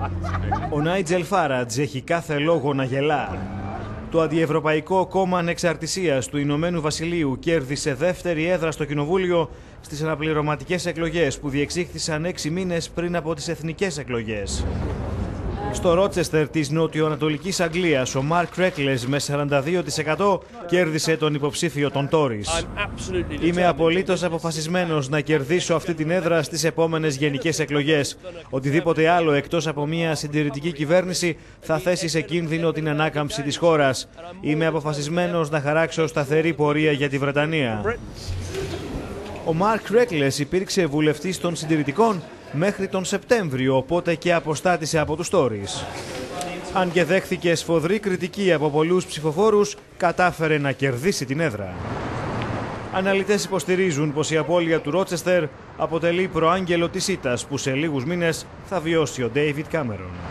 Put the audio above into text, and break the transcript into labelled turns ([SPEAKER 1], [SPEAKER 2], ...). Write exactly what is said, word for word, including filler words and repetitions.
[SPEAKER 1] Ο Νάιτζελ Φάραντζ έχει κάθε λόγο να γελά. Το Αντιευρωπαϊκό Κόμμα Ανεξαρτησίας του Ηνωμένου Βασιλείου κέρδισε δεύτερη έδρα στο Κοινοβούλιο στις αναπληρωματικές εκλογές που διεξήχθησαν έξι μήνες πριν από τις εθνικές εκλογές. Στο Ρότσεστερ της νοτιοανατολικής Αγγλίας, ο Μαρκ Ρέκλες με σαράντα δύο τοις εκατό κέρδισε τον υποψήφιο των Τόρις. Είμαι απολύτως αποφασισμένος να κερδίσω αυτή την έδρα στις επόμενες γενικές εκλογές. Οτιδήποτε άλλο εκτός από μια συντηρητική κυβέρνηση θα θέσει σε κίνδυνο την ανάκαμψη της χώρας. Είμαι αποφασισμένος να χαράξω σταθερή πορεία για τη Βρετανία. Ο Μαρκ Ρέκλες υπήρξε βουλευτής των συντηρητικών μέχρι τον Σεπτέμβριο, οπότε και αποστάτησε από τους Τόρις. Αν και δέχθηκε σφοδρή κριτική από πολλούς ψηφοφόρους, κατάφερε να κερδίσει την έδρα. Αναλυτές υποστηρίζουν πως η απώλεια του Ρότσεστερ αποτελεί προάγγελο της ήττας που σε λίγους μήνες θα βιώσει ο Ντέιβιντ Κάμερον.